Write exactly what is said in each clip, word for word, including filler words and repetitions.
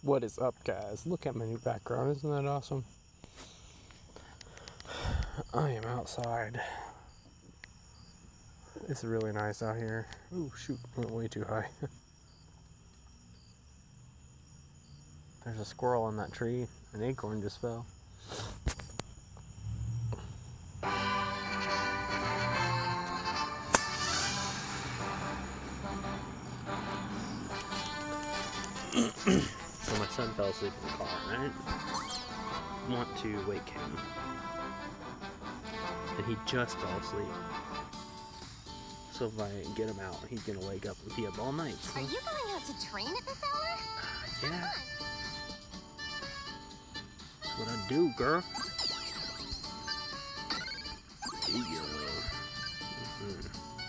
What is up, guys? Look at my new background. Isn't that awesome? I am outside. It's really nice out here. Ooh, shoot, went way too high. There's a squirrel on that tree. An acorn just fell. So my son fell asleep in the car, right? I want to wake him. And he just fell asleep. So if I get him out, he's gonna wake up and be up all night. So. Are you going out to train at this hour? Uh, yeah. That's what I do, girl. There you go. Mm-hmm.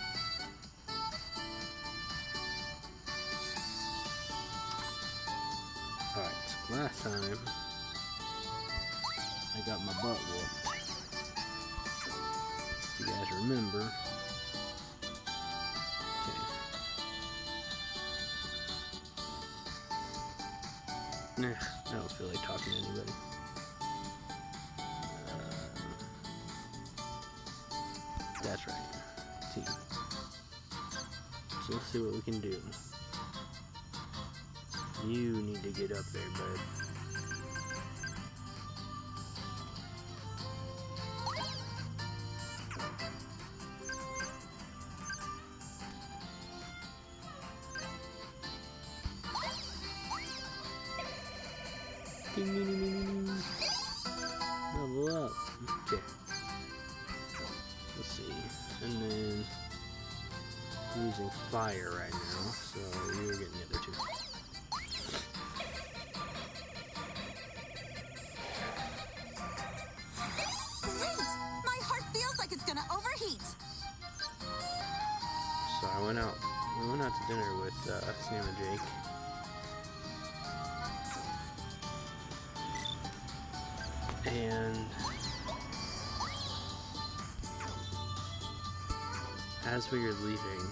Alright, so last time I got my butt whooped. If you guys remember. Okay. Nah, I don't feel like talking to anybody. Uh, that's right. Team. So let's see what we can do. You need to get up there, bud. Ding, ding, ding, ding, ding. Level up. Okay. Let's see. And then I'm using fire right now, so you're getting the other two. So I went out. We went out to dinner with uh, Sam and Jake. And as we were leaving,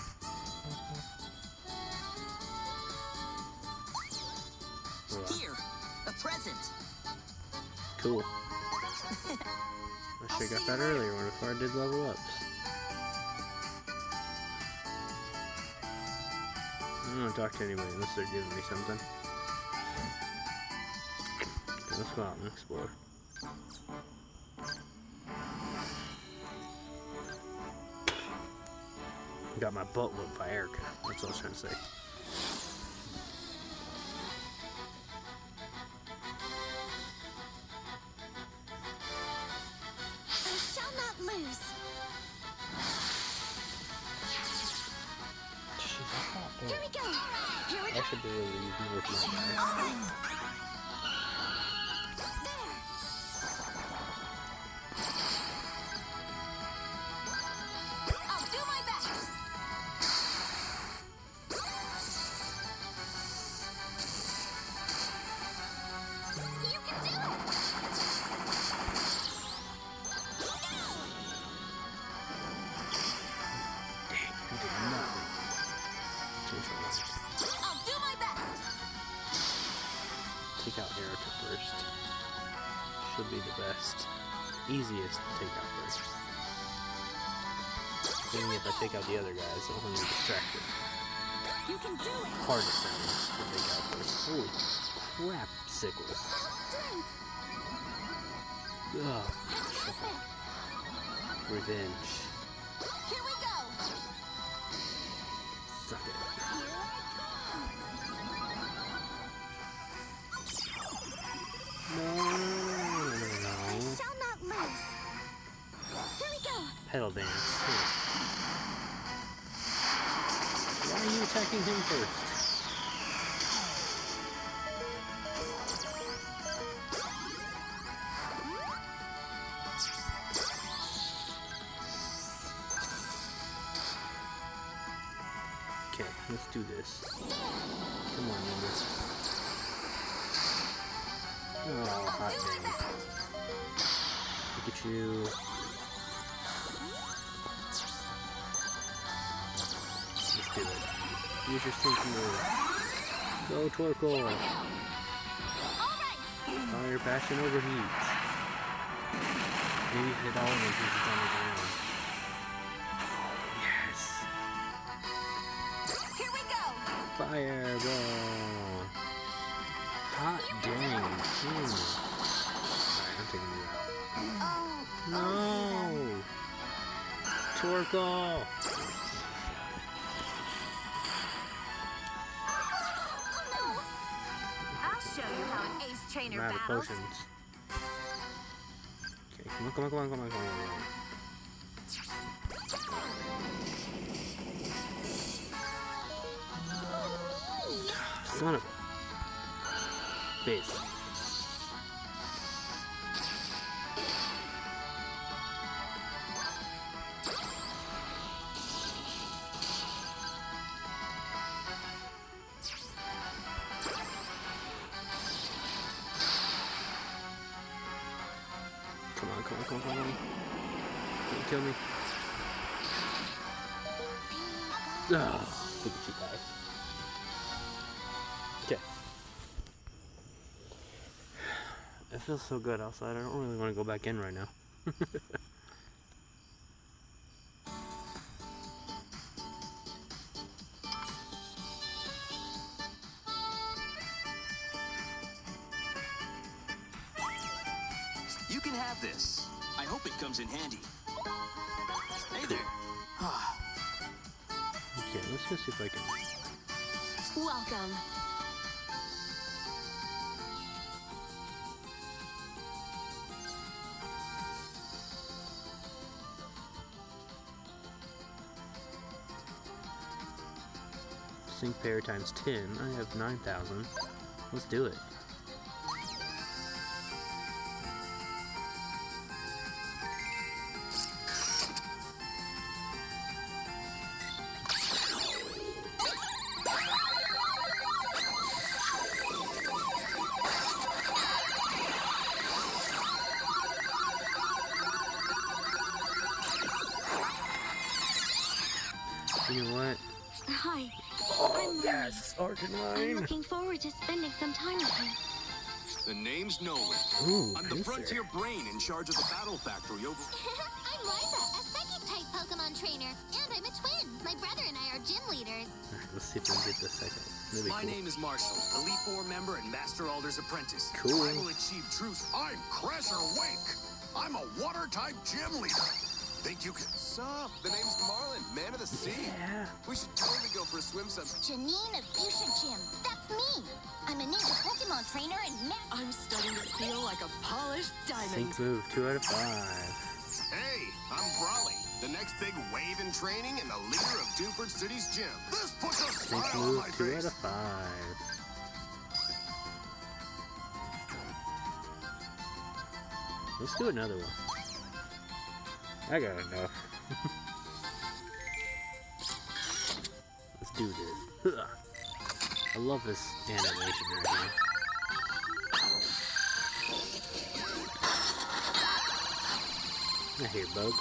here, a present. Cool. I should have got that earlier when before I did level ups. I don't want to talk to anybody unless they're giving me something. Okay, let's go out and explore. Got my butt whooped by Erica. That's what I was trying to say. I shall not lose. Here we go. Here we go. I should be able to use more of my guys. I'll do my best. You can do it. Dang, I did nothing. Change my mind. I'll do my best. Take out Erica first. Should be the best. Easiest to take out first. Then if I take out the other guys, I'm going to be distracted. You can do it. Hardest thing to take out first. Holy crap, sickles. Ugh. Revenge. Here we go. Suck it. Here No, no, no, no, I no. shall not lose. Here we go. Pedal dance. Here. Why are you attacking him first? Okay, let's do this. Come on, Nimble. Oh, hot dang. Look at you. Let's do it. Use your sync move. Go, Torkoal. Fire passion overheats. Maybe hit all of them since it's on the ground. Yes! Here we go. Fireball! Hot dang! Hmm. Alright, I'm taking you out. Oh. No! Torkoal! Oh no. I'll show you how an ace trainer I'm out of battles. potions. Okay, come on, come on, come on, come on, come on, come on. Son of a... Base. Come on, come on, come on, come on. Don't kill me. Ah, look at you guys. Okay. It feels so good outside. I don't really want to go back in right now. You can have this. I hope it comes in handy. Hey there. Ah, Okay, let's go see if I can. Welcome. Sync pair times ten. I have nine thousand. Let's do it. You know what? Hi. Oh, I'm yes! I'm Arcanine! looking forward to spending some time with you. the name's Nolan. Ooh, I'm the Pinsir. Frontier Brain in charge of the Battle Factory over... I'm Liza, a psychic-type Pokemon trainer. And I'm a twin. My brother and I are gym leaders. Alright, let's see if we can get this second. Really My cool. name is Marshall, Elite Four member and Master Alder's apprentice. Cool. I will achieve truth. I'm Crasher Wake. I'm a water-type gym leader. Think you can... Sup? The name's Marlin, man of the sea. Yeah. We should totally go for a swim some... Janine of Fuchsia Gym. That's me. I'm a ninja Pokemon trainer and ma- I'm starting to feel like a polished diamond. Sync move, two out of five. Hey, I'm Brawly, the next big wave in training and the leader of Dewford City's gym. This puts a Sync smile on move, my two out face. of five. Let's do another one. I got enough. Let's do this. I love this animation right here. I hear Bug.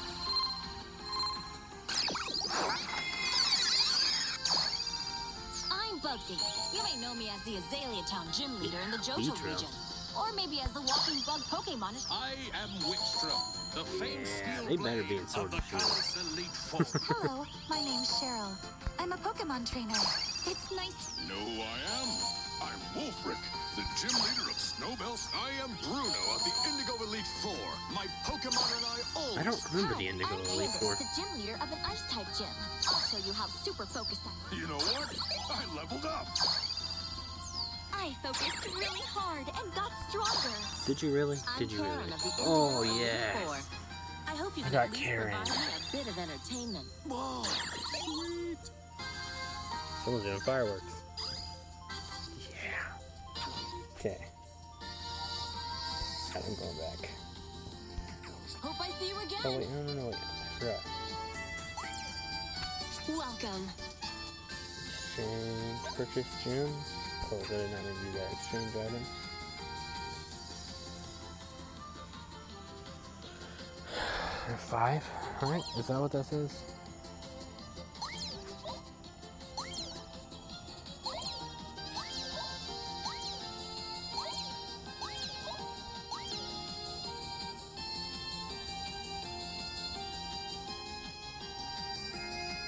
I'm Bugsy. You may know me as the Azalea Town gym leader in the Johto Beedrill. region. Or maybe as the walking bug Pokemon. I am Wickstrom, the famed Yeah, steel they better be blade in Sword of the and Shield. Palace Elite Four. Hello, my name's Cheryl. I'm a Pokemon trainer. It's nice. No, I am. I'm Wolfric, the gym leader of Snowbells. I am Bruno of the Indigo Elite Four. My Pokemon and I always... I don't remember the Indigo I'm Elite Candace, Four. the gym leader of an Ice-type gym. I'll show you how super focused I am. You know what? I leveled up. I focused really hard and got stronger. Did you really? I'm Did you Karen really? of the Oh, Indigo Elite Four. yes. I hope you I can got at least Karen. provide me a bit of entertainment. Whoa, sweet. Someone's doing fireworks. Yeah. Okay. God, I'm going back. Hope I see you again. Oh, wait, no, no, no, wait. I forgot. Welcome. Exchange, purchase gems. Oh, did I not mean to do that? Exchange items. Five? Alright, is that what that says?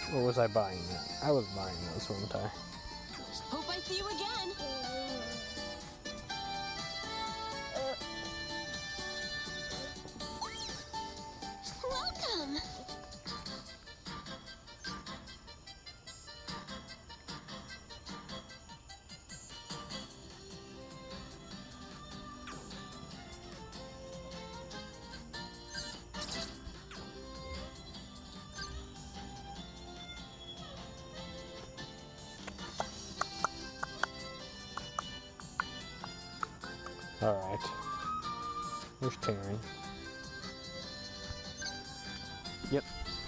Or was I buying that? I was buying those, wasn't I? Hope I see you again. Welcome. Alright. There's Taryn. Yep.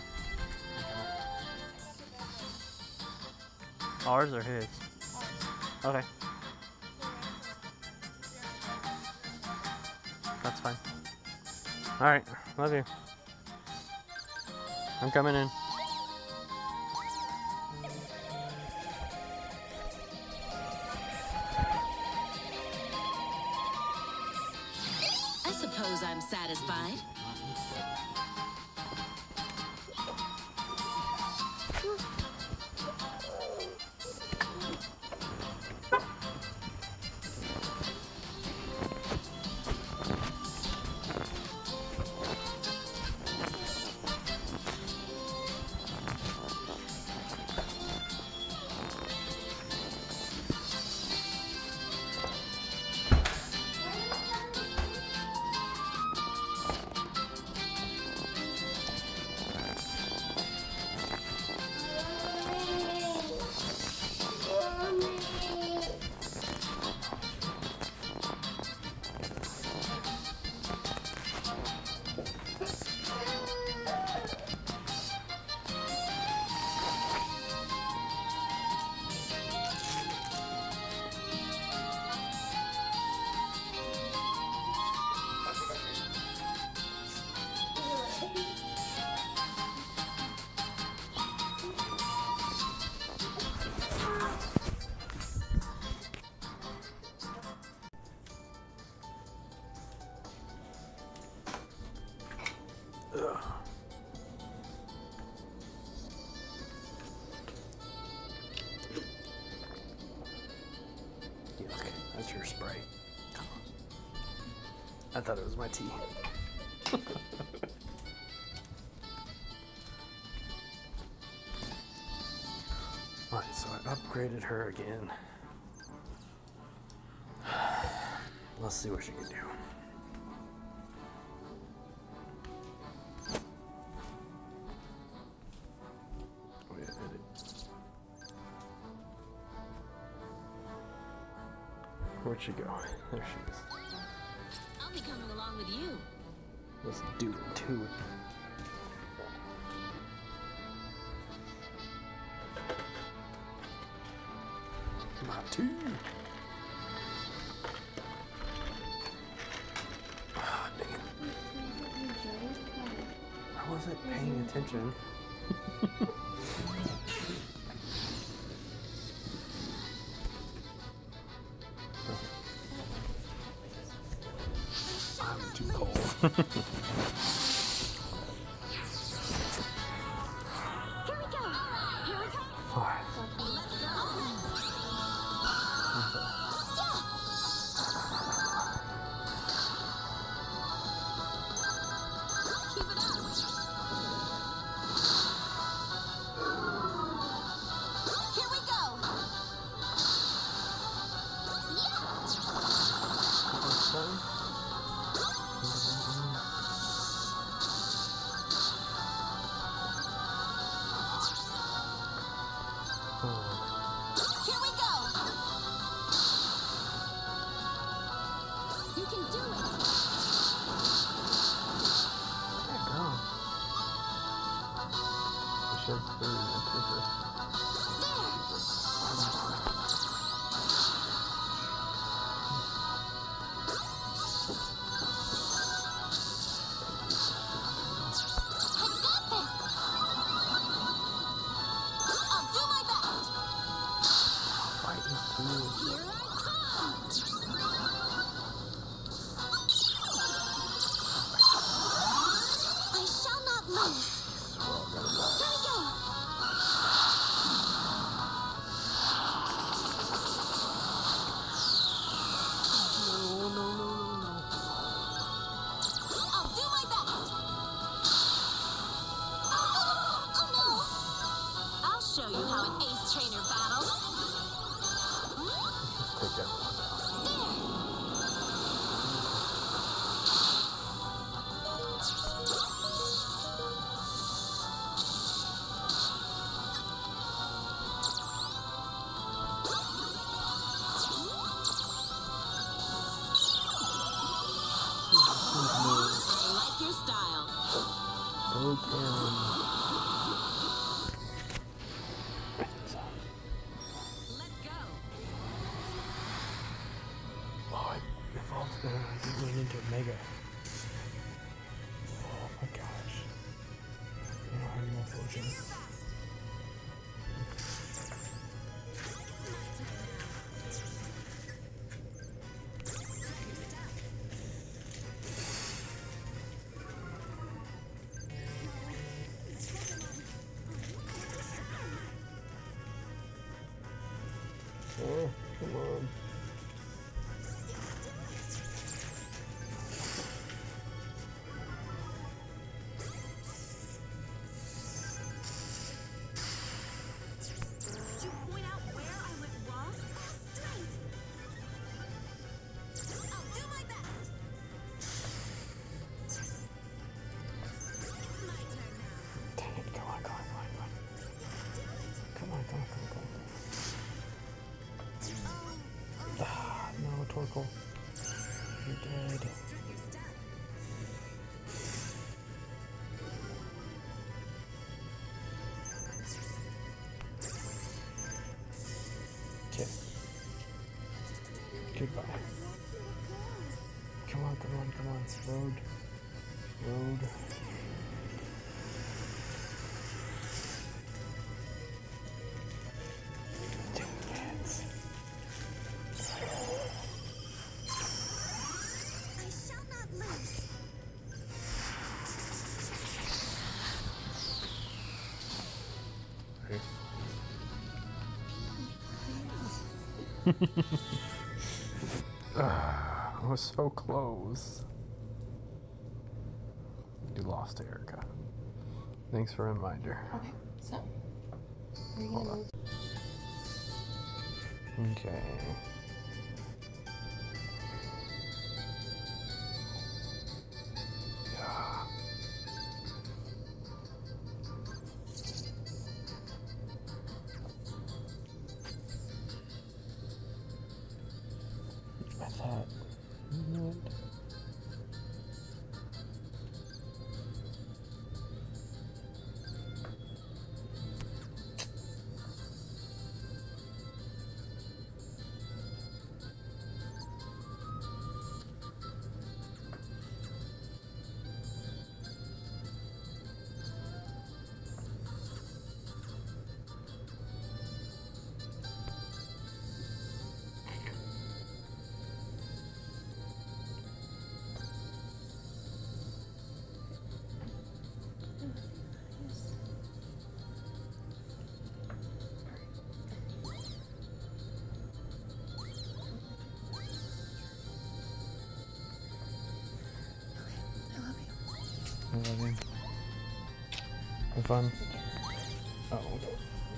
Ours or his? Okay. That's fine. Alright, love you. I'm coming in. I suppose I'm satisfied. Yuck, that's your spray. I thought it was my tea. Alright, so I upgraded her again. Let's see what she can do. Oh yeah, edit. Where'd she go? There she is. I'll be coming along with you. Let's do it to it. My two. Ah, dang it. I wasn't paying attention. I'm too cold. Here we go. Here we go. Alright. Keep it up. Here we go. Here we go. You can do it. There you go. I should have been in the paper. I shall not lose. Here we go. Karen. Let's go. Oh, I evolved uh, I did went into Mega. Oh my gosh. I don't have any more fortune. Oh, come on. Did you point out where I went wrong? Straight. I'll do my best. It's my turn now. Dang it, come on, come on, come on, come on. Come on, come on, come on, come on. Ah, no, Torkoal. You're dead. Okay. Goodbye. Come on, come on, come on. Road. Road. Dang it. I shall not lose. Ah, I was so close. You lost Erica. Thanks for a reminder. Okay, so are you gonna move? Okay. Yeah. I thought, you know what? I love you. Have fun. Oh, okay.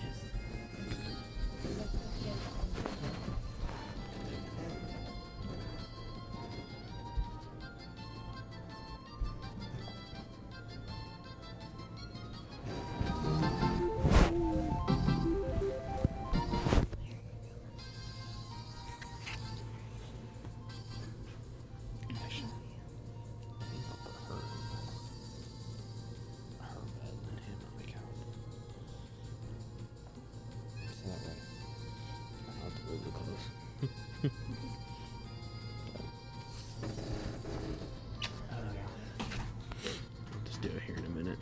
Do it here in a minute.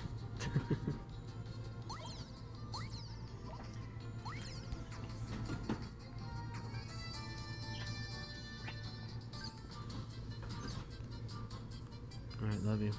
All right, love you.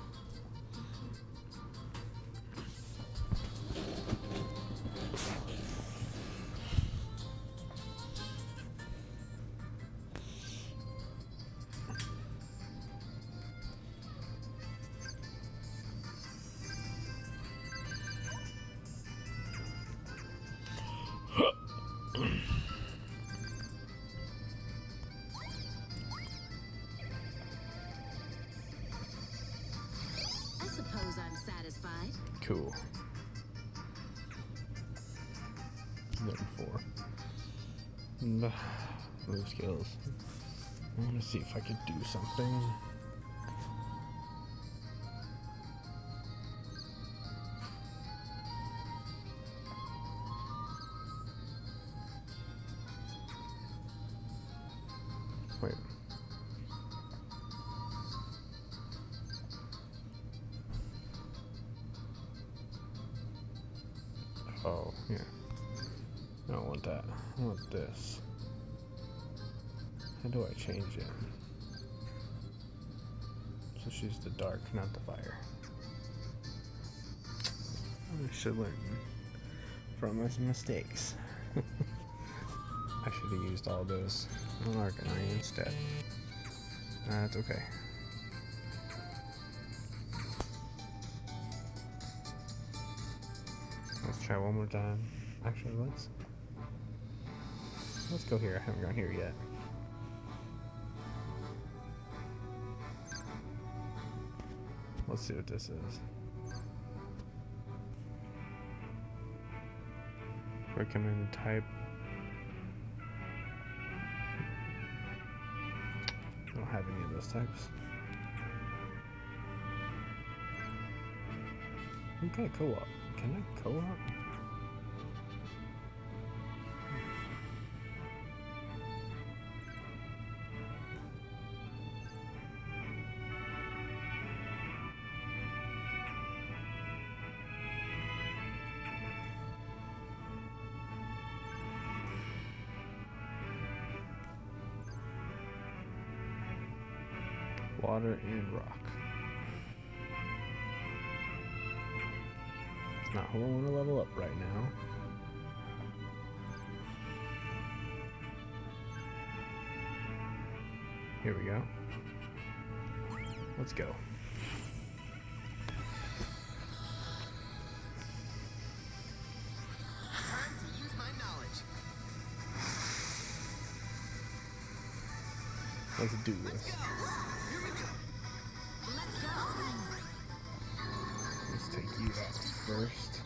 I suppose I'm satisfied. Cool. Level four. Mm, Move skills. I want to see if I could do something. Wait. Oh, yeah. I don't want that. I want this. How do I change it? So she's the dark, not the fire. I should learn from my mistakes. I should have used all those on Arcanine instead. That's okay. Let's try one more time. Actually, let's let's go here. I haven't gone here yet. Let's see what this is. Recommend type. I don't have any of those types. Okay, co-op. Can I co-op? Water and rock. It's not who I want to level up right now. Here we go. Let's go. Time to use my knowledge. Let's do this. Let's take you out first.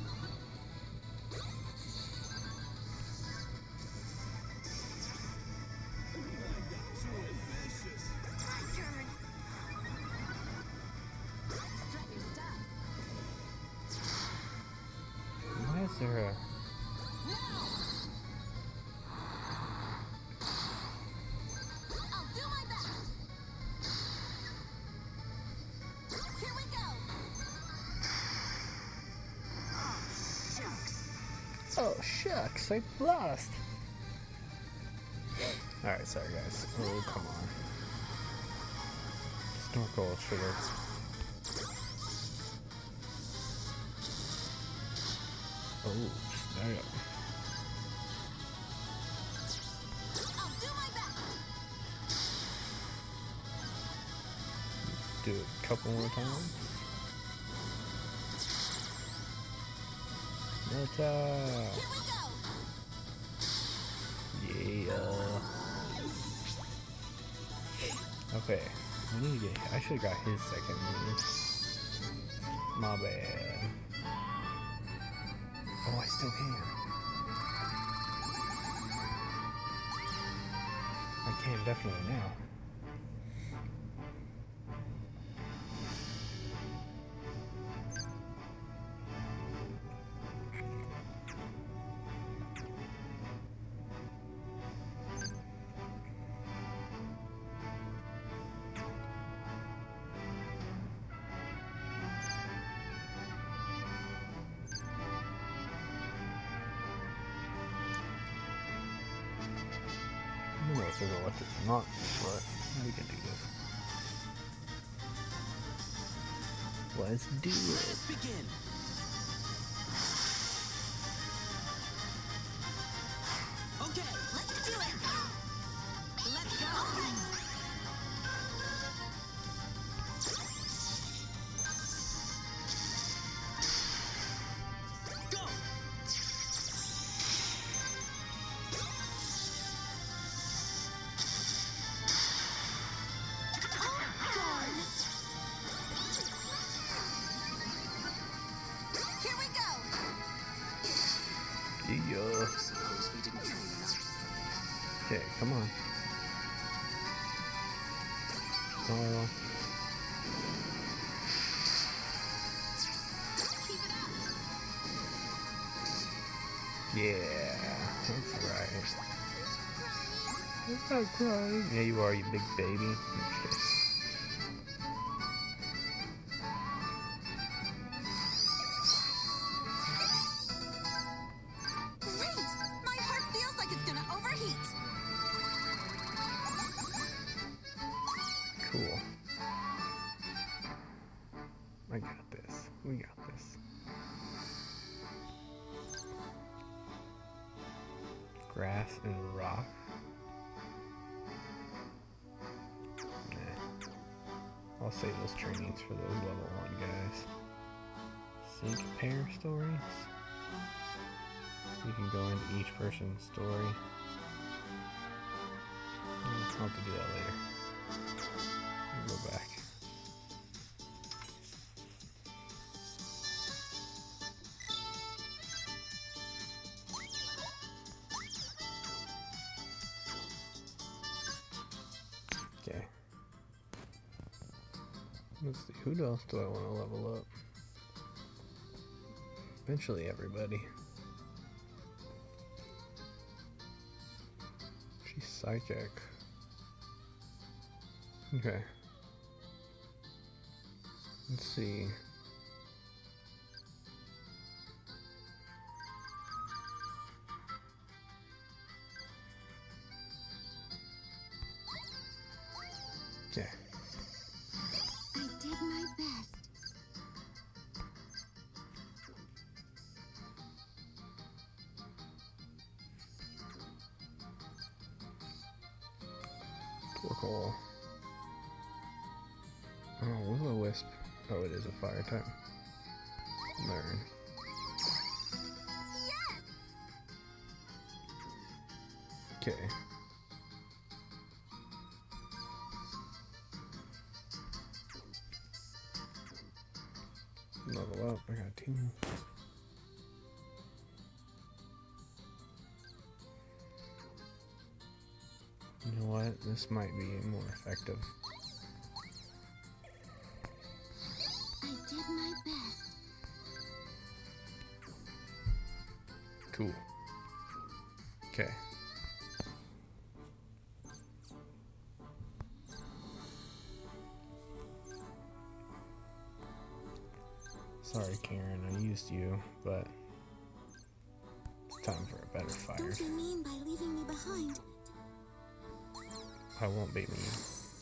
Why is there a... I'll do my best. Here we go. Oh shucks, I lost. Alright, sorry guys. Oh, come on. Snorkel should have. Oh, snap. I'll do my best. Do it a couple more times. Nota. Here we go. Yeah. Okay. I need to get. I should have got his second move. My bad. Oh, I still can. I can definitely now. I don't know if there's electric or not, but we can do this. Let's do it. Let's begin. Okay, let's do it. Let's go. Go. Here we go. Yeah. Suppose we didn't train enough. Okay, come on. Oh. Keep it up. Yeah, that's right. I'm not crying. Yeah, you are, you big baby. Okay. Great! My heart feels like it's gonna overheat. Cool. I got this. We got this. Grass and rock. Nah. I'll save those trainings for those level one guys. Sync pair stories. You can go into each person's story. I'll have to do that later. I'll go back. Okay. Let's see, who else do I want to level up? Eventually everybody. She's psychic. Okay. Let's see. Okay. I did my best. Torkoal. Oh, Will-O-Wisp. Oh, it is a fire type. Learn. Yes! Okay. Level up. I got two. You know what? This might be more effective. I did my best. Cool. Okay. Sorry, Karen, I used you, but it's time for a better fight. Don't be mean by leaving me behind. I won't be mean.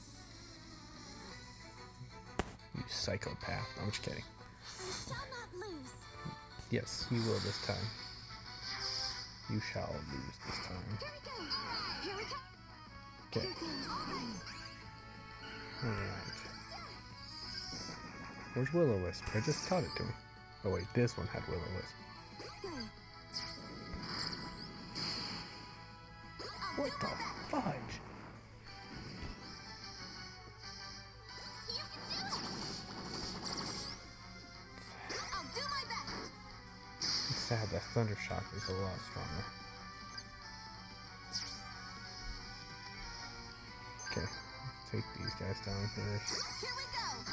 You psychopath. I'm just kidding. I shall not lose. Yes, you will this time. You shall lose this time. Here we go. Here we go. Okay. Here goes. Alright. Where's Will-O-Wisp? I just taught it to him. Oh wait, this one had Will-O-Wisp. Go. What the fudge? You can do it. I'll do my best. It's sad that Thunder Shock is a lot stronger. Okay, let's take these guys down first. Here we go.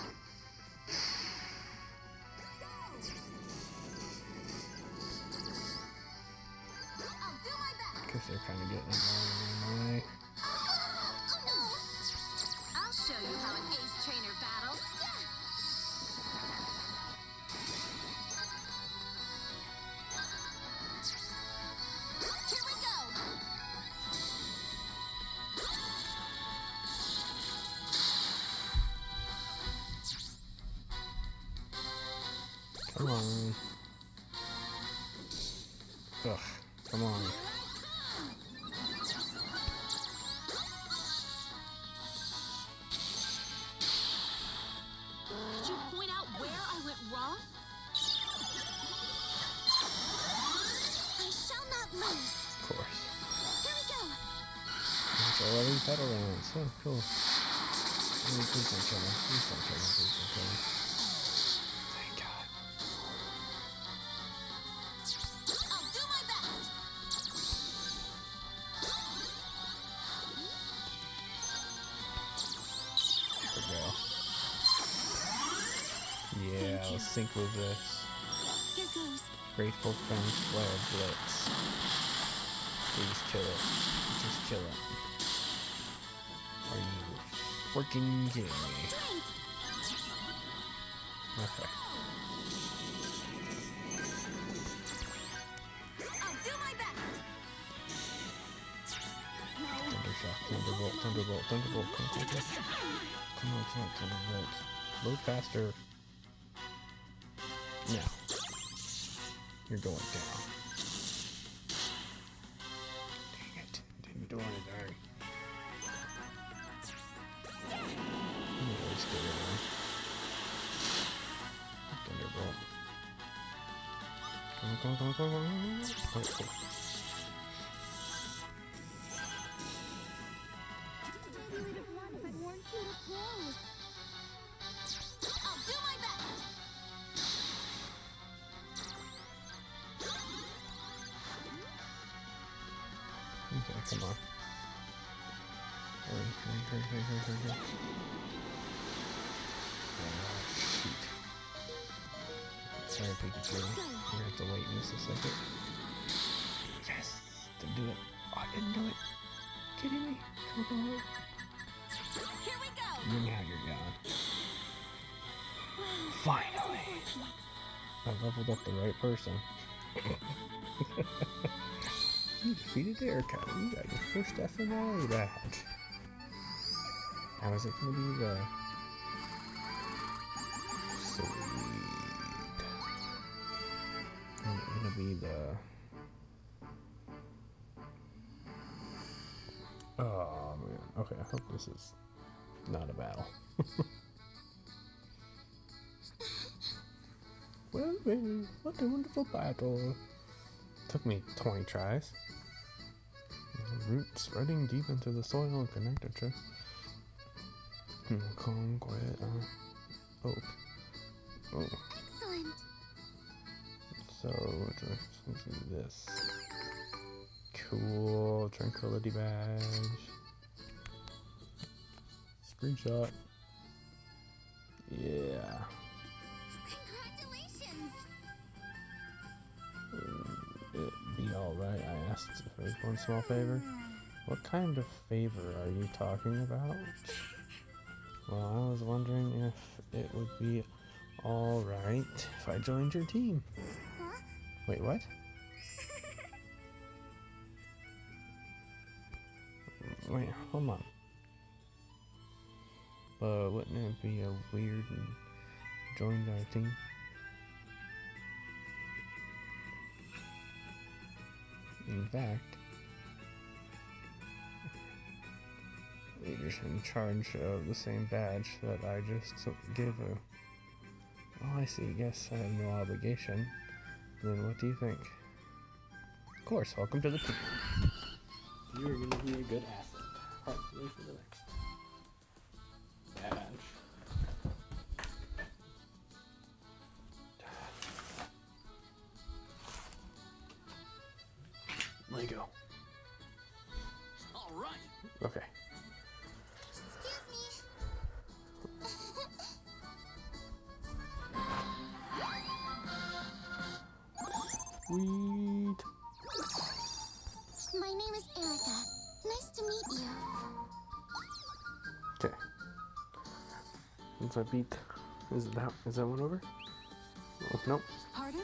I'll do my best. Guess they're kind of getting in my way. Oh no! I'll show you how an ace trainer battles. Here we go! Come on. Ugh, come on. Could you point out where I went wrong? I shall not lose. Of course. Here we go. It's eleven pedal rounds. Oh, cool. Oh, please don't kill me. Please don't kill me. Please don't kill me. Thank God. I'll do my best. There we go. Yeah, I'll sync with this. Here goes. Grateful Friends Flare Blitz. Please kill it. Just kill it. freaking kidding me? Okay. I'll do my best. Thundershock, Thunderbolt, Thunderbolt, Thunderbolt, come on, come on, come on, come on, Thunderbolt. Load faster. Now. You're going down. Dang it. Didn't do anything. Anyways, get it on. Thunderbolt. Come on, come on, come on, come on, come on. Oh, cool. I'll do my best. Okay, come on. Hurry, hurry, hurry, hurry, hurry, hurry, hurry. Oh, shoot. Sorry, Pikachu. You're gonna have to wait just a second. Yes! Didn't do it. Oh, I didn't do it. Kidding me? Come on. Here we go. And now you're gone. Finally! I leveled up the right person. You defeated Erica. You got your first F M L A badge. Now is it going to be the... Sweet. And it's going to be the... Oh man. Okay, I hope this is not a battle. Well, well, what a wonderful battle. Took me twenty tries. Root spreading deep into the soil and connected to Conquest. Uh, oak. Oh. Excellent. So, let's do this. Cool. Tranquility badge. Screenshot. Yeah. Congratulations. It be alright, I asked for one small favor. What kind of favor are you talking about? Well, I was wondering if it would be alright if I joined your team. Huh? Wait, what? Wait, hold on. But wouldn't it be a weird and joined our team? In fact, you're in charge of the same badge that I just gave you. Oh, I see. Guess I have no obligation. Then what do you think? Of course, welcome to the team. You're going to be a good asset. Hopefully for the next badge. Lego. All right. Okay. Excuse me. Sweet. My name is Erica. Nice to meet you. Okay. Since I beat, is that is that one over? Oh, nope. Pardon?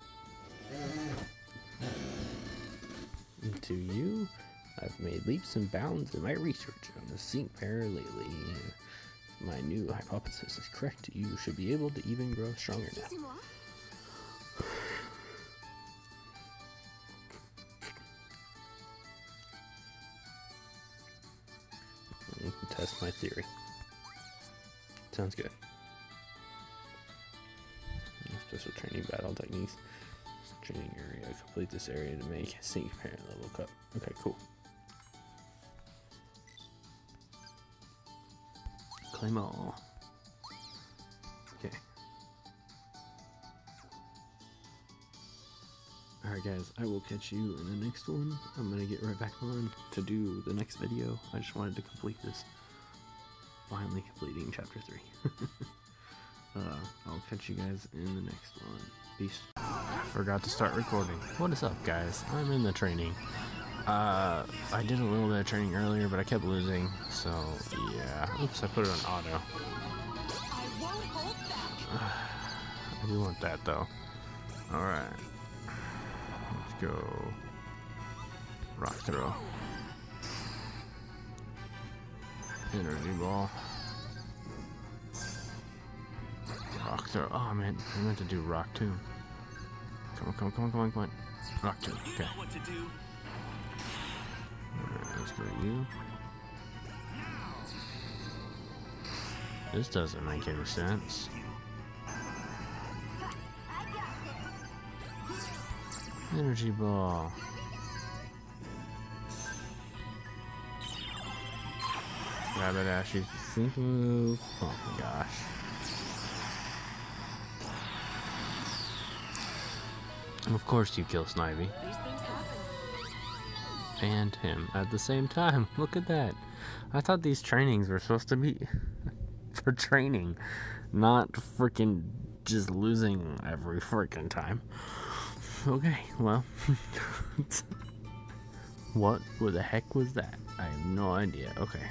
To you, I've made leaps and bounds in my research on the Sync pair lately. If my new hypothesis is correct, you should be able to even grow stronger now. Excusez-moi. You can test my theory. Sounds good. Special training battle techniques. Training area. Complete this area to make Sync pair level up. Okay, cool. Claim all. Okay. Alright guys, I will catch you in the next one. I'm gonna get right back on to do the next video. I just wanted to complete this. Finally completing chapter three. uh, I'll catch you guys in the next one. Peace. I forgot to start recording. What is up guys? I'm in the training. Uh, I did a little bit of training earlier, but I kept losing, so yeah. Oops, I put it on auto. I won't hold back. I do want that though. Alright. Let's go. Rock throw. Energy ball. Rock throw. Oh, I meant, I meant to do rock too. Come on, come on, come on, come on, come on. Rock two. Okay. Alright, let's go to you. This doesn't make any sense. Energy ball. Rabbit Ashy sync move. Oh my gosh. Of course you kill Snivy. And him at the same time. Look at that. I thought these trainings were supposed to be for training, not freaking just losing every freaking time. Okay, well. What the heck was that? I have no idea. Okay.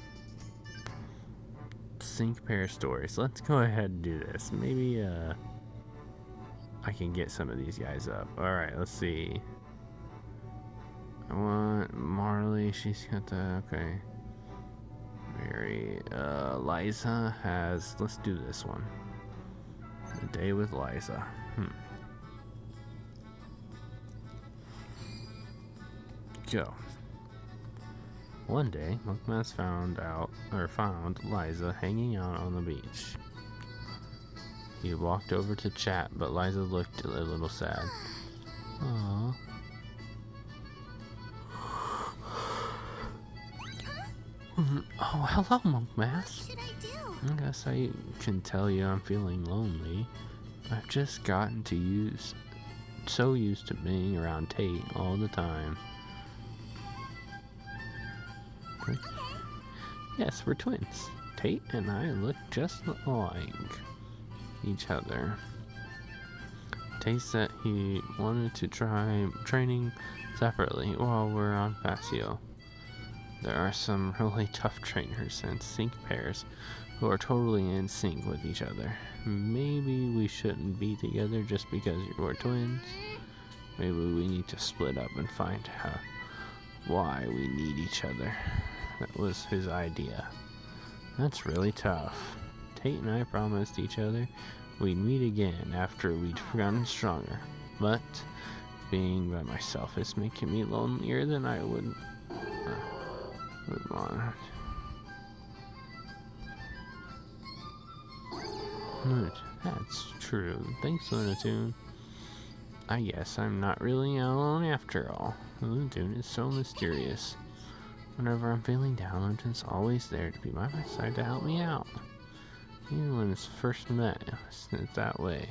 Sync pair stories. Let's go ahead and do this. Maybe, uh... I can get some of these guys up. Alright, let's see. I want Marley. She's got the... Okay. Mary. Uh, Liza has... Let's do this one. A day with Liza. Hmm. Go. One day, Monkmass found out, or found Liza hanging out on the beach. He walked over to chat, but Liza looked a little sad. Aww. Oh, hello, Monkmass. What should I do? I guess I can tell you I'm feeling lonely. I've just gotten to use, so used to being around Tate all the time. Okay. Yes, we're twins. Tate and I look just like each other. Tate said he wanted to try training separately while we're on Paseo. There are some really tough trainers and sync pairs who are totally in sync with each other. Maybe we shouldn't be together just because we're twins. Maybe we need to split up and find out why we need each other. That was his idea. That's really tough. Tate and I promised each other we'd meet again after we'd gotten stronger, but being by myself is making me lonelier than I would, uh, would want. Good. That's true. Thanks, Lunatoon. I guess I'm not really alone after all. Lunatoon is so mysterious. Whenever I'm feeling down, Lunatoon's always there to be by my side to help me out. Even when it's first met, it was that way.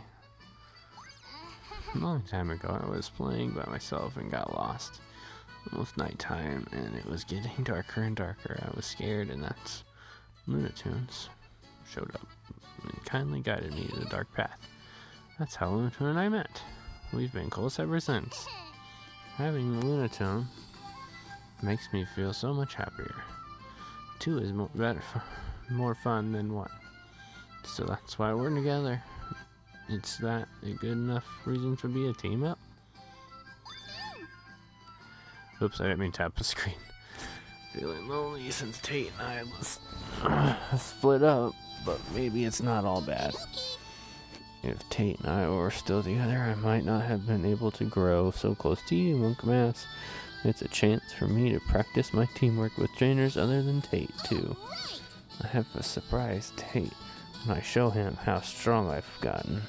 A long time ago, I was playing by myself and got lost. Almost nighttime, and it was getting darker and darker. I was scared, and that's Lunatoons showed up and kindly guided me to the dark path. That's how Lunatoon and I met. We've been close ever since. Having a Lunatoon makes me feel so much happier. Two is more better, more fun than one. So that's why we're together. It's that a good enough reason to be a team up? Oops, I didn't mean to tap the screen. Feeling lonely since Tate and I was uh, split up, but maybe it's not all bad. If Tate and I were still together, I might not have been able to grow so close to you, Monkmass. It's a chance for me to practice my teamwork with trainers other than Tate, too. I have a surprise Tate when I show him how strong I've gotten.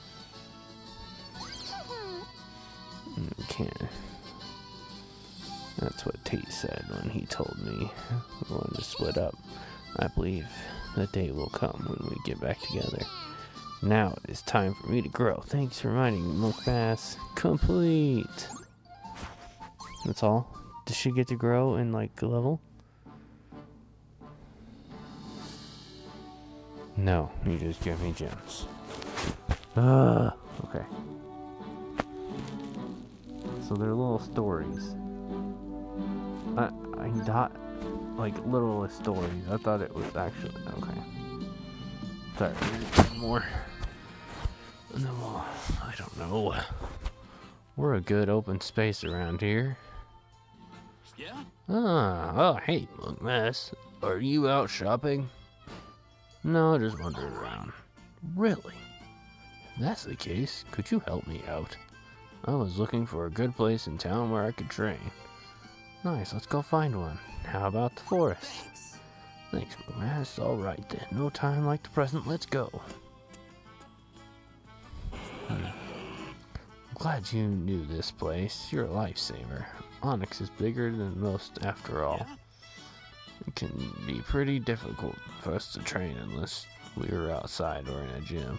You can't. That's what Tate said when he told me we wanted to split up. I believe the day will come when we get back together. Now it is time for me to grow. Thanks for reminding me, Monkmass. Complete! That's all? Does she get to grow in, like, a level? No, you just give me gems. Ah, okay. So they're little stories. I I got like little stories. I thought it was actually okay. Sorry, more. No, I don't know. We're a good open space around here. Yeah? Ah, oh hey, Monk Mess. Are you out shopping? No, just wandering around. Really? If that's the case, could you help me out? I was looking for a good place in town where I could train. Nice, let's go find one. How about the forest? Thanks. Thanks, Monk Mess. Alright then, no time like the present, let's go. Hmm. I'm glad you knew this place. You're a lifesaver. Onyx is bigger than most after all. Yeah? It can be pretty difficult for us to train unless we were outside or in a gym.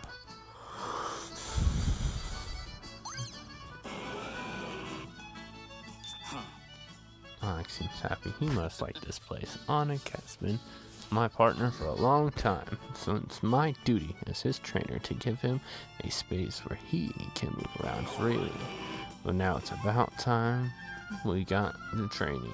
Huh. Onyx seems happy. He must like this place. Onyx has been my partner for a long time, so it's my duty as his trainer to give him a space where he can move around freely. But now it's about time we got the training.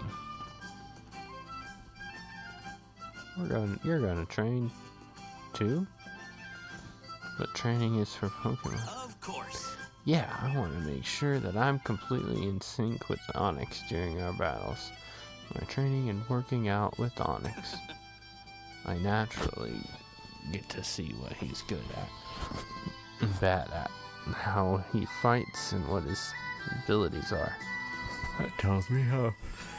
We're going. You're going to train too, but training is for Pokemon. Of course. Yeah, I want to make sure that I'm completely in sync with Onyx during our battles. My training and working out with Onyx, I naturally get to see what he's good at, and bad at, and how he fights and what his abilities are. That tells me how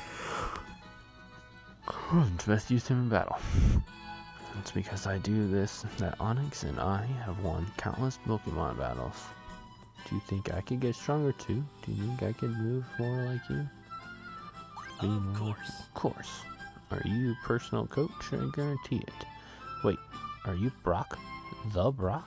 to best use him in battle. It's because I do this that Onyx and I have won countless Pokemon battles. Do you think I could get stronger too? Do you think I could move more like you? Be Of more? course. Of course. Are you personal coach? I guarantee it. Wait, are you Brock? The Brock?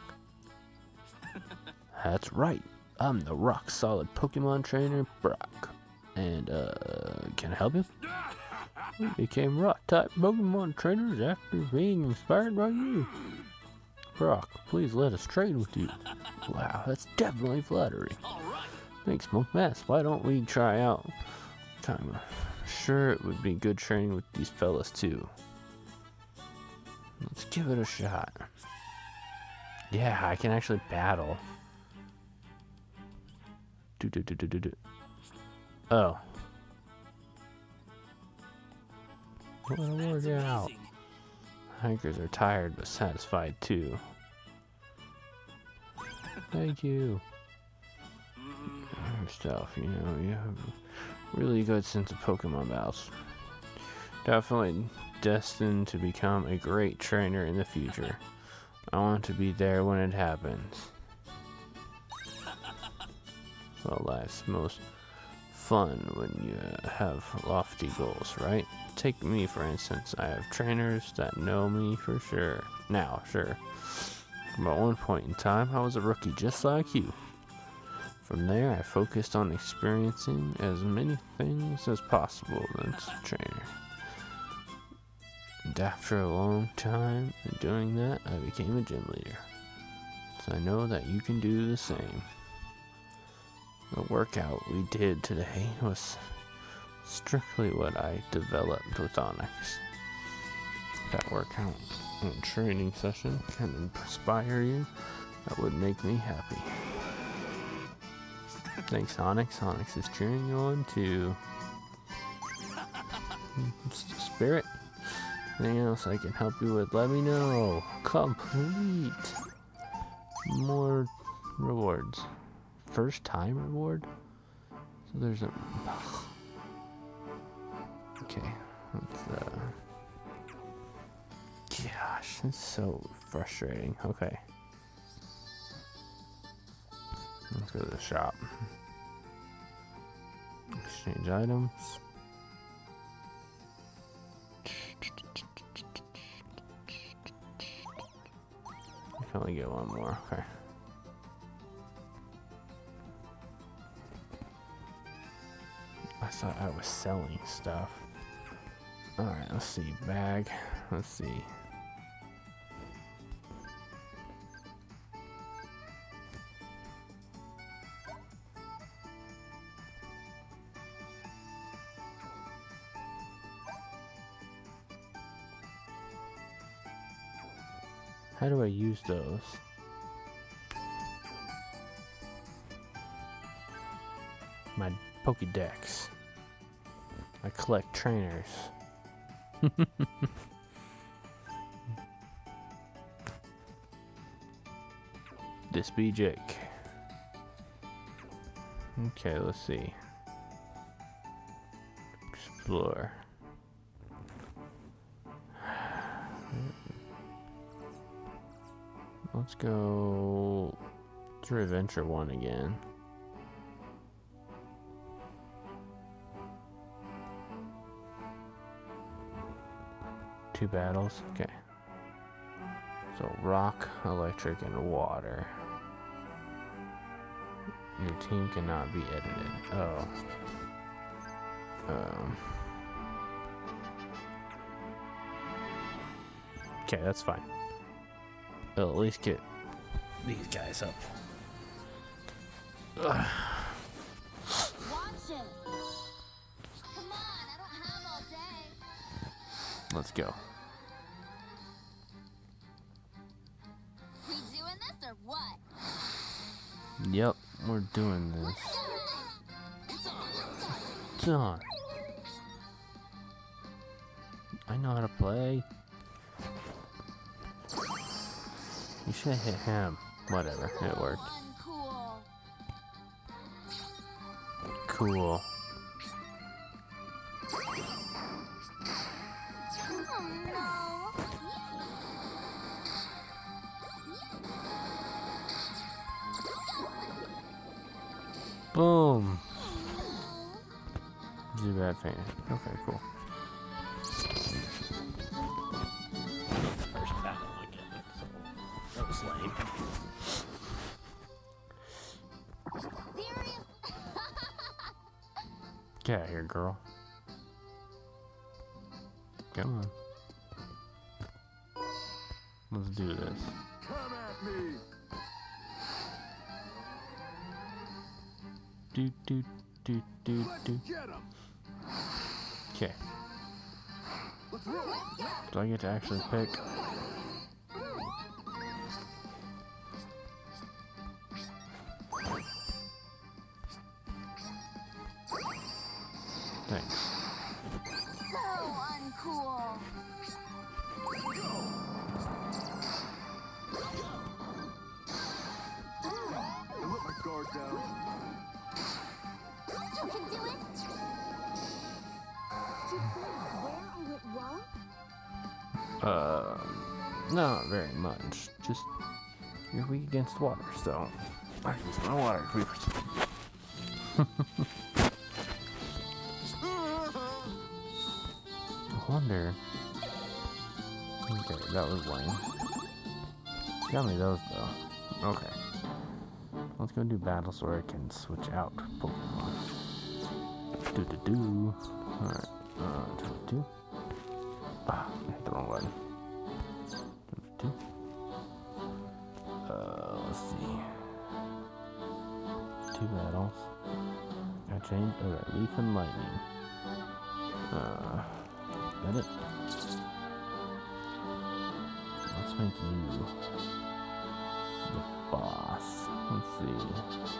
That's right. I'm the rock solid Pokemon trainer Brock. And uh can I help you? We became rock type Pokemon trainers after being inspired by you. Brock, please let us train with you. Wow, that's definitely flattering. All right. Thanks, Monk Mess. Why don't we try out? Time. Sure, it would be good training with these fellas too. Let's give it a shot. Yeah, I can actually battle. Do do do do do do. Oh. What a That's work out. amazing. Hikers are tired but satisfied too. Thank you. Mm, Yourself, you know, you have a really good sense of Pokemon battles. Definitely destined to become a great trainer in the future. I want to be there when it happens. Well, life's most fun when you uh, have lofty goals, right? Take me, for instance. I have trainers that know me for sure. Now, sure. But at one point in time, I was a rookie just like you. From there, I focused on experiencing as many things as possible as a trainer. And after a long time in doing that, I became a gym leader. So I know that you can do the same. The workout we did today was strictly what I developed with Onyx. That workout and training session can inspire you. That would make me happy. Thanks, Onyx. Onyx is cheering you on too. Spirit. Anything else I can help you with? Let me know. Complete. More rewards. First time reward? So there's a... Okay. Let's, uh... Gosh, it's so frustrating. Okay. Let's go to the shop. Exchange items. I can only get one more. Okay. I thought I was selling stuff. Alright, let's see. Bag. Let's see. How do I use those? My Pokédex. I collect trainers. This be Jake. Okay, let's see. Explore. Let's go through Adventure one again. Two battles, okay. So rock, electric, and water. Your team cannot be edited. Oh. Um. Okay, that's fine. I'll at least get these guys up. Ugh. Watch it. Come on, I don't have all day. Let's go. We doing this or what? Yep, we're doing this. It's on. I know how to play. You should have hit him. Whatever, it worked. Uncool. Cool. Oh no. Boom. Zubat fan. Okay, cool. First battle again, so that was lame. Serious? Get out of here, girl. Come on. Let's do this. Come at me! Do do do do do. Get him! Okay. Let's roll! Do I get to actually pick? Thanks. So uncool. I let my guard down. You can do it. Did where I went wrong? Uh, not very much. Just you're weak against water, so I use my water creepers. I wonder. Okay, that was lame. Got me those though. Okay. Let's go do battles where I can switch out Pokemon. Do do do. Alright. Uh, two two. Ah, I hit the wrong button. Two two. Uh, let's see. Two battles. I changed. Okay, Leaf and Lightning. Uh, edit. Let's make you the boss. Let's see.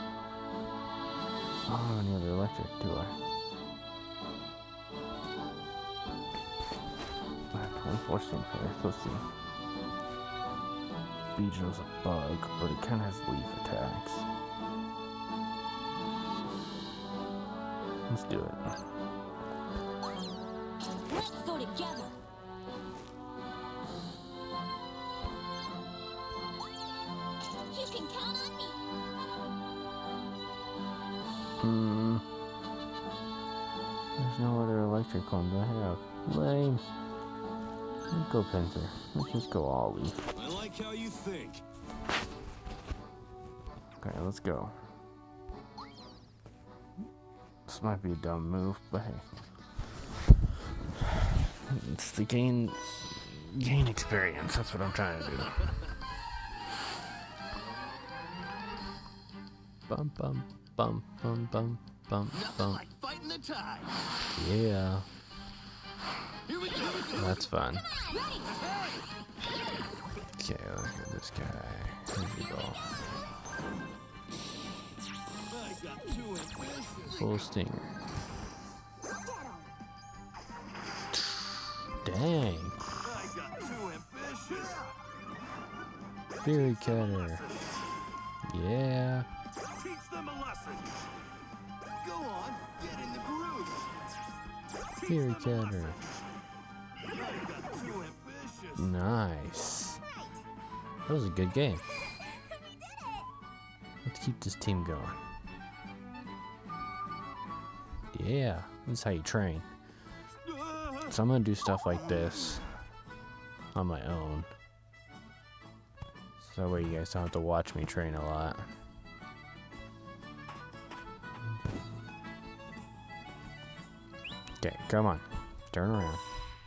I don't have any other electric, do I? I have twenty-four Sting Fairy. Let's see. Beedrill's a bug, but it kind of has leaf attacks. Let's do it. Let's go together. You can count on me. Hmm. There's no other electric ones I have. Lame. Let's go Pinsir. Let's just go all leaf. I like how you think. Okay, let's go. This might be a dumb move, but hey. It's the gain gain experience, that's what I'm trying to do. Bum bum bum bum bum bum bum. Like fighting the tide. Yeah. Here we go. That's fun. Okay, this guy. Where'd you go? Full stinger. Dang. Fury cutter. Yeah. Teach them a lesson. Go on, get in the groove. Fury cutter. Nice. That was a good game. Let's keep this team going. Yeah, this is how you train. So I'm gonna do stuff like this on my own. So that way you guys don't have to watch me train a lot. Okay, come on. Turn around.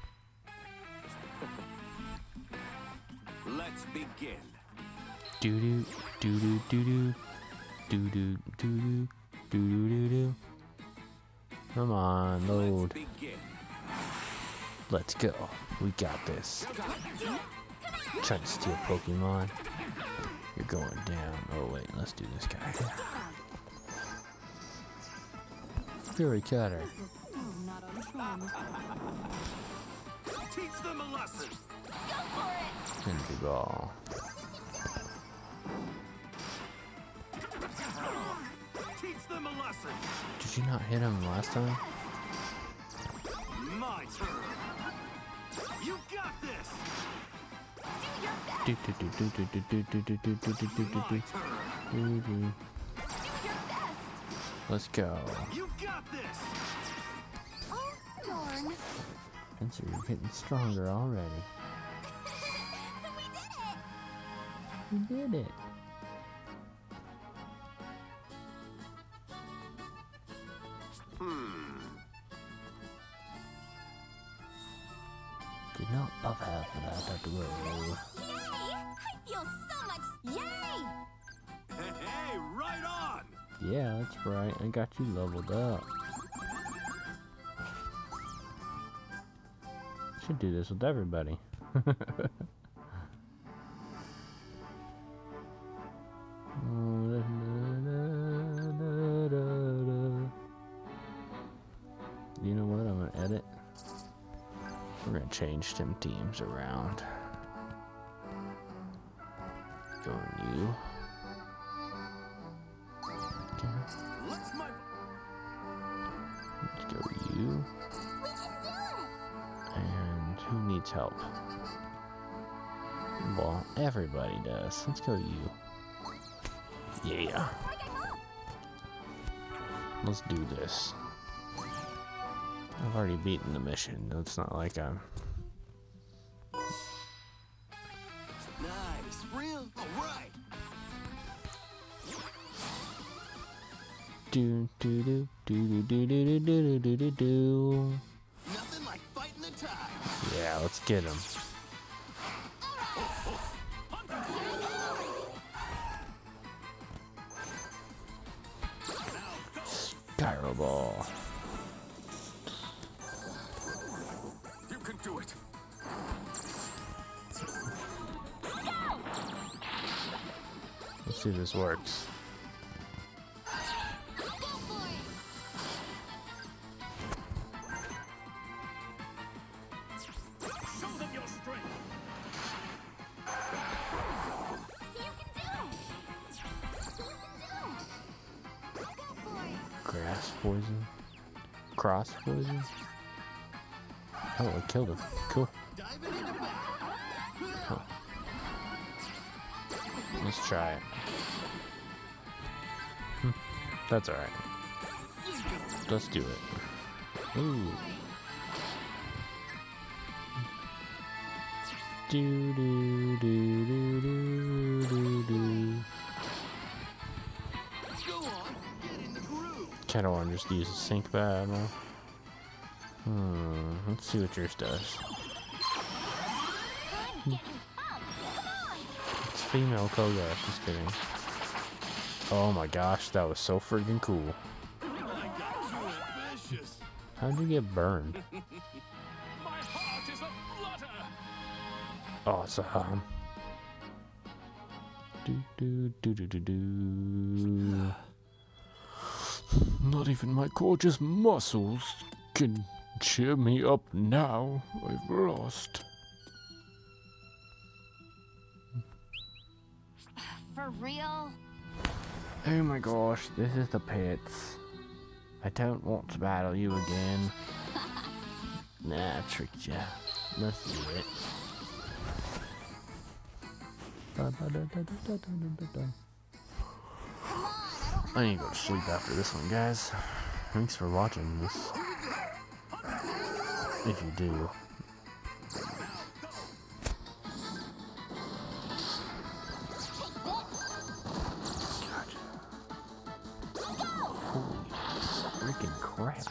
Let's begin. Doo doo doo doo doo doo doo doo doo doo doo doo doo. Come on, load. Let's go. We got this. Trying to steal Pokemon. You're going down. Oh wait, let's do this guy. Fury cutter. Teach them a lesson. Energy ball. Teach them a lesson. Did you not hit him last time? My turn. You got this. Do do do do do do do do do do do do do do do. Let's go. You got this. Oh, darn. Spencer, you're getting stronger already. We did it. You did it. Did not buff half of that at the road. Yay! I feel so much. Yay! Hey, hey, right on. Yeah, that's right. I got you leveled up. Should do this with everybody. You know what? I'm gonna edit. We're gonna change them teams around. Going you. Okay. Let's my Let's go you. We can do it! And who needs help? Well, everybody does. Let's go you. Yeah. Let's do this. I've already beaten the mission. It's not like I'm... nice, real, all right. Do do do do do do do do do do do. Nothing like fighting the tide. Yeah, let's get him. Gyro ball. You can do it. Let's see if this works. Go for it! Show them your strength. You can do it! You can do it! Go for it! Grass poison. Cross poison. Oh, I killed him. Cool. Diving into battle. Huh. Let's try it. Hmm. That's alright. Let's do it. Ooh. Do do do do do do do. Go on, get in the groove. Kinda wanna just use a sync battle. Hmm. Let's see what yours does. It's female Koga, just kidding. Oh my gosh, that was so friggin' cool. I got too ambitious. How'd you get burned? My heart is a flutter. Awesome. do, do, do, do, do, do. Not even my gorgeous muscles can cheer me up now. I've lost. For real? Oh my gosh, this is the pits. I don't want to battle you again. Nah, I tricked ya. Let's do it. I need to go to sleep after this one, guys. Thanks for watching this. If you do. Holy freaking crap.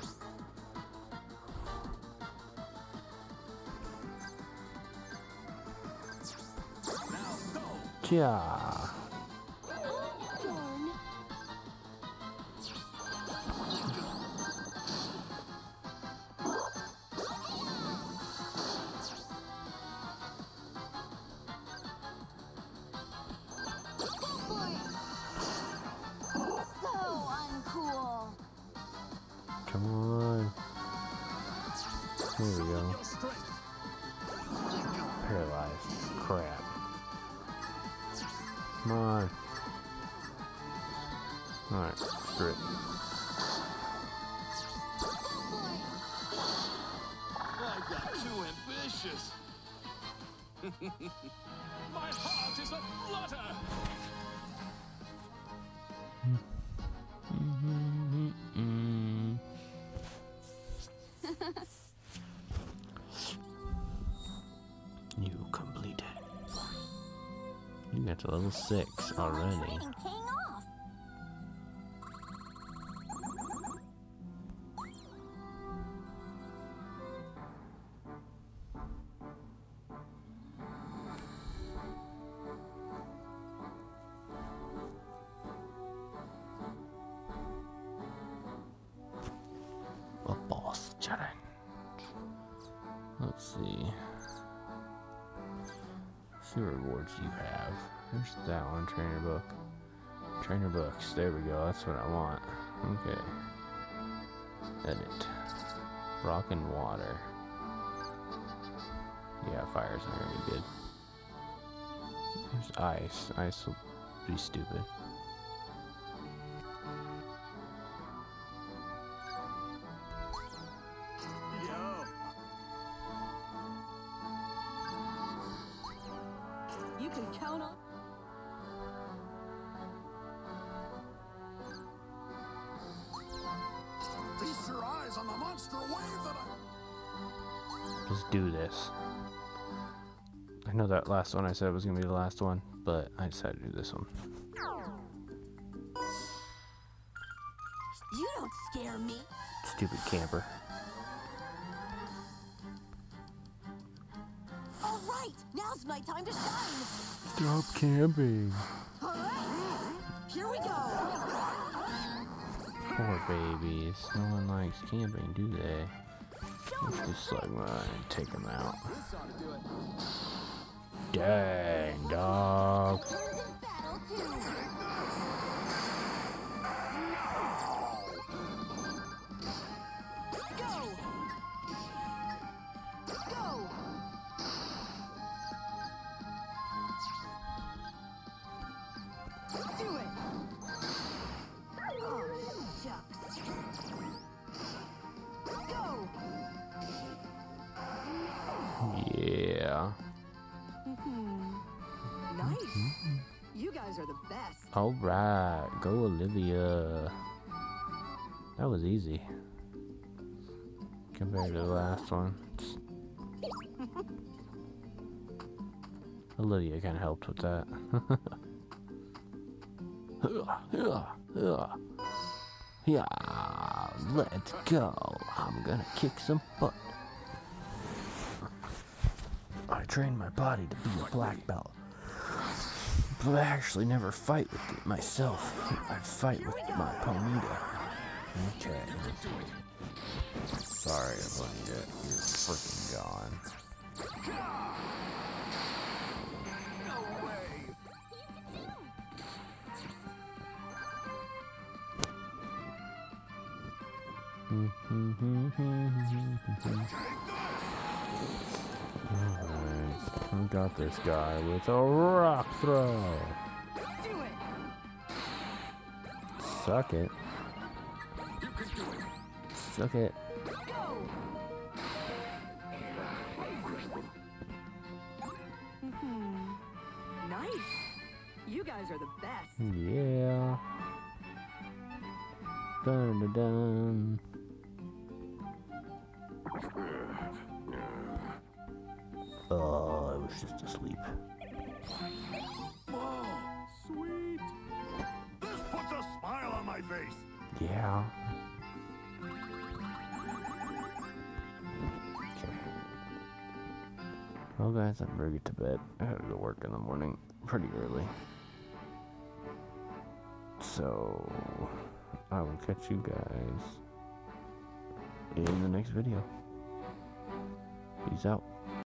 Yeah. Come on. There we go. Paralyzed. Crap. Come on. Alright, screw it. I got too ambitious. My heart is a flutter. You completed. You got to level six already. Training paying off. A boss challenge. Let's see. See what rewards you have. There's that one, trainer book. Trainer books, there we go, that's what I want. Okay. Edit. Rock and water. Yeah, fire's not gonna be good. There's ice. Ice will be stupid. You can count on. Feast your eyes on the monster wave that I... Let's do this. I know that last one I said was gonna be the last one, but I decided to do this one. You don't scare me. Stupid camper. All right, now's my time to shine. Stop camping. All right, here we go. Poor babies. No one likes camping, do they? Let's just like mine and take them out. Dang, dog. Who's in battle too? Go. Go. Do it. Oh, shucks. Go. Yeah. Nice. You guys are the best. Alright, go Olivia. That was easy. Compared to the last one. Olivia kind of helped with that. Yeah, let's go. I'm gonna kick some butt. I trained my body to be a black belt, but I actually never fight with it myself. I fight with my Ponyta. Okay. Sorry, Ponyta, you're freaking gone. No way. You can do it. Alright, I got this guy with a rock throw. Do it. Suck it. Suck it. Hmm. Nice. You guys are the best. Yeah. Dun dun dun. Oh, I was just asleep. Whoa, sweet. This puts a smile on my face. Yeah. Okay. Well, guys, I better get to bed. I gotta go work in the morning pretty early. So, I will catch you guys in the next video. Peace out.